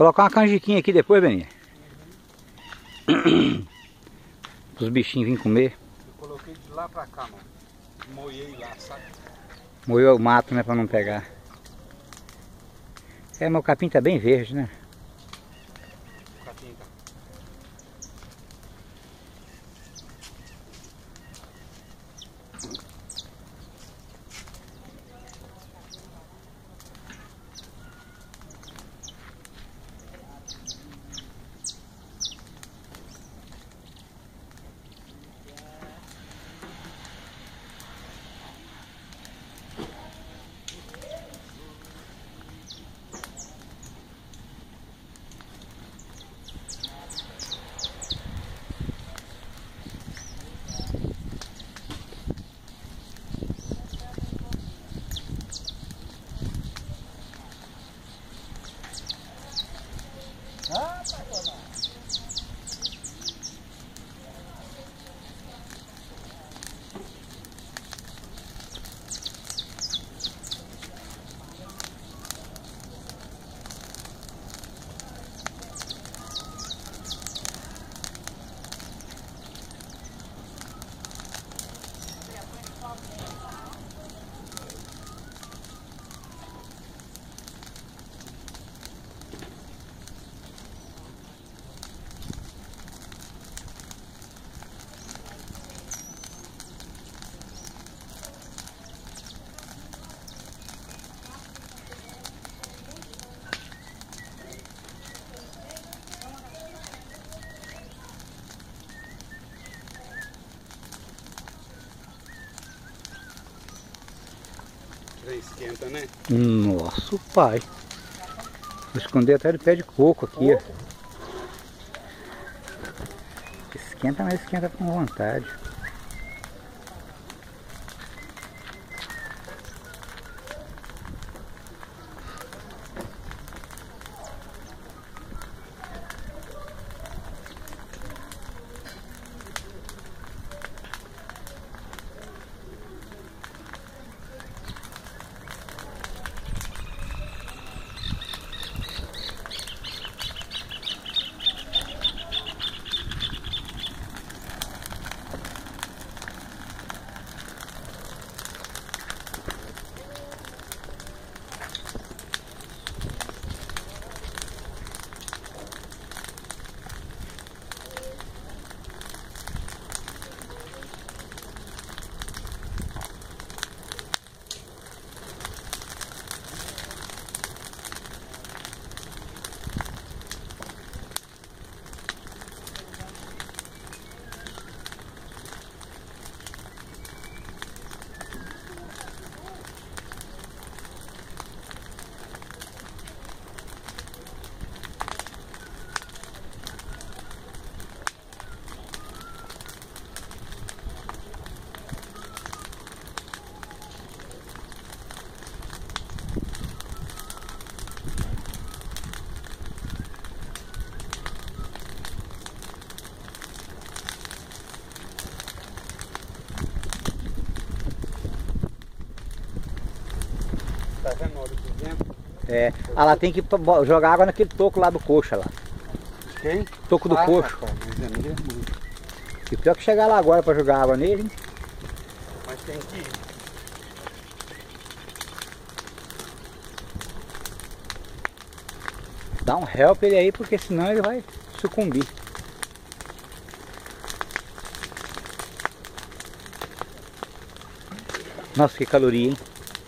Colocar uma canjiquinha aqui depois, Beninha. Os bichinhos virem comer. Eu coloquei de lá pra cá, mano. Moiei lá, sabe? Moeu o mato, né, pra não pegar. É, mas o capim tá bem verde, né? O capim tá. Esquenta, né? Nossa, pai. Vou esconder até de pé de coco aqui, ó. Esquenta, mas esquenta com vontade. Tá vendo a hora do vento? É, ela tem que jogar água naquele toco lá do coxa lá. Quem? Toco do coxo. Rapaz, mas é mesmo. E pior que chegar lá agora pra jogar água nele, hein? Mas tem que ir. Dá um help ele aí, porque senão ele vai sucumbir. Nossa, que caloria, hein?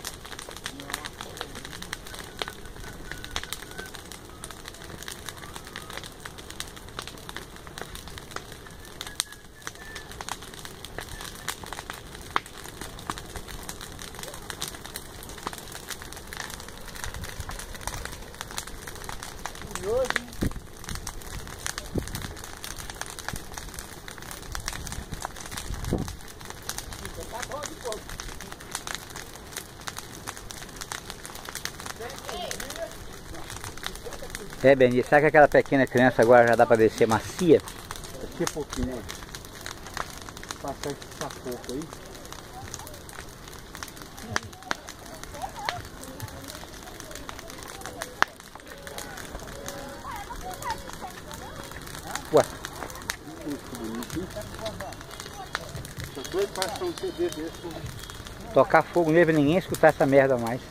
É, Benito, sabe que aquela pequena criança agora já dá pra descer macia? Daqui a pouquinho, né? Passar esse sacoco aí. doido para achar um CD desse. Tocar fogo nele pra ninguém escutar essa merda mais.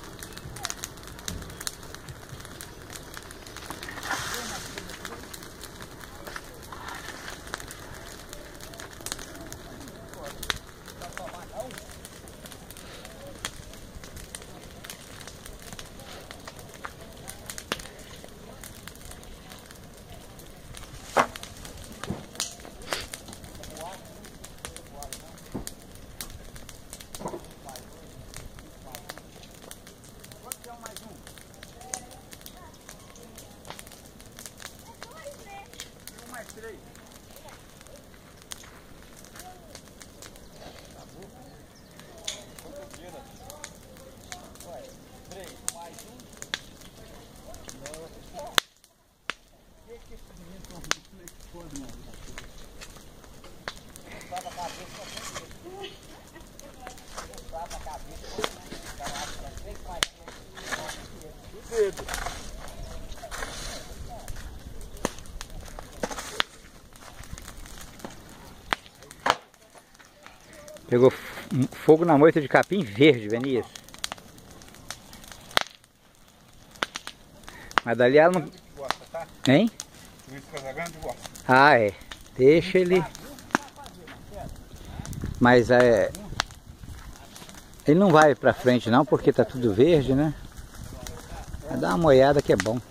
Pegou fogo na moita de capim verde, Venias. Mas dali ela não... Hein? Ah, é. Deixa ele... Mas é... Ele não vai pra frente não, porque tá tudo verde, né? Vai dar uma molhada que é bom.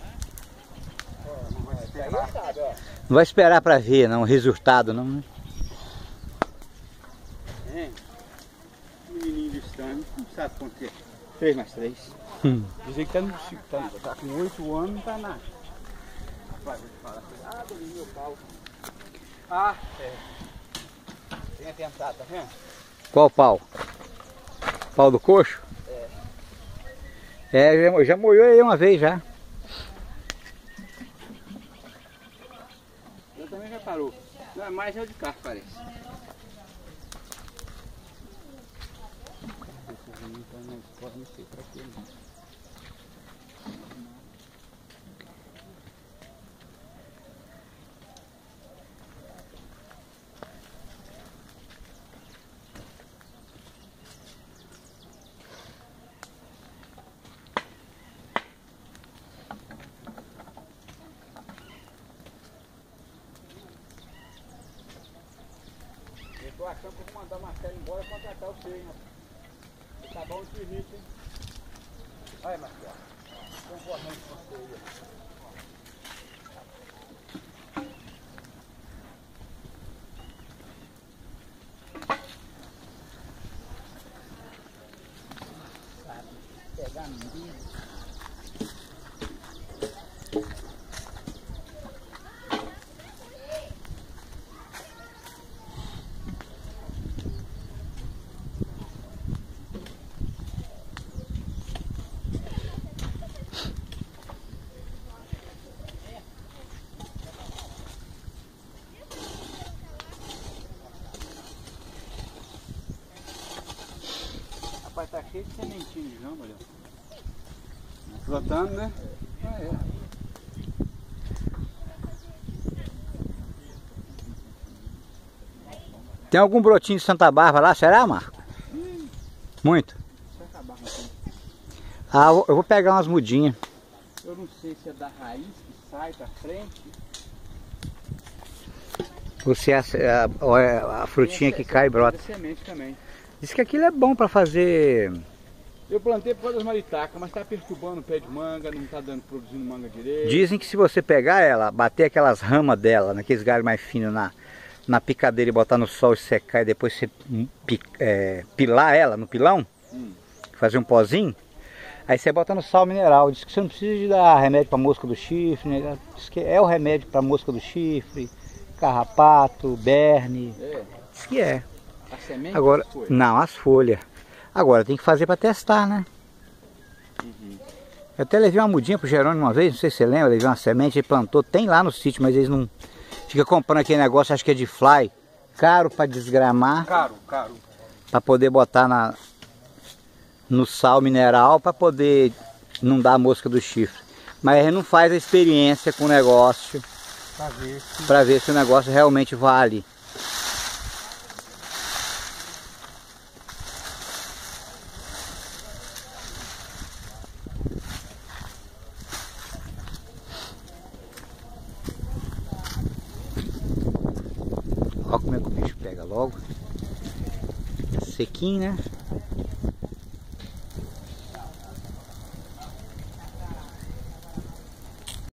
Não vai esperar pra ver, não, o resultado, não, né? Menininho distante, não sabe quanto é. 3 mais 3. Dizem que tá com 8 anos, não tá nada. Rapaz, vou te falar. Ah, domingo meu pau. Ah, é. Tem tentado, tá vendo? Qual pau? Pau do coxo? É, já molhou aí uma vez já. Eu também já parou. Não, é mais é o de carro, parece. Não sei pra quê, não. Eu tô achando que eu vou mandar o Marcelo embora pra contratar você, hein? Tá bom de serviço, hein? Olha, Marcelo. Concorrente com você aí. Pegar menino. Rapaz, tá cheio de sementinho de jamba, olha. Brotando, né? Ah, é. Tem algum brotinho de Santa Bárbara lá, será, Marco? Muito? Santa Bárbara tem. Ah, eu vou pegar umas mudinhas. Eu não sei se é da raiz que sai pra frente. Ou se é a frutinha que cai e brota. Tem semente também. Diz que aquilo é bom pra fazer... Eu plantei por causa das maritacas, mas tá perturbando o pé de manga, não tá produzindo manga direito. Dizem que se você pegar ela, bater aquelas ramas dela, naqueles galhos mais finos na picadeira e botar no sol e secar e depois você pilar ela no pilão, fazer um pozinho, aí você bota no sal mineral. Diz que você não precisa de dar remédio para mosca do chifre, né? Diz que é o remédio para mosca do chifre, carrapato, berne. É. Diz que é. A semente? Agora, não, as folhas. Agora tem que fazer para testar, né? Eu até levei uma mudinha pro Jerônimo uma vez, não sei se você lembra, levei uma semente, ele plantou, tem lá no sítio, mas eles não... Fica comprando aquele negócio, acho que é de fly, caro para desgramar. Caro. Para poder botar no sal mineral, para poder não dar a mosca do chifre. Mas ele não faz a experiência com o negócio, para ver se o negócio realmente vale. pega logo. Sequinho, né?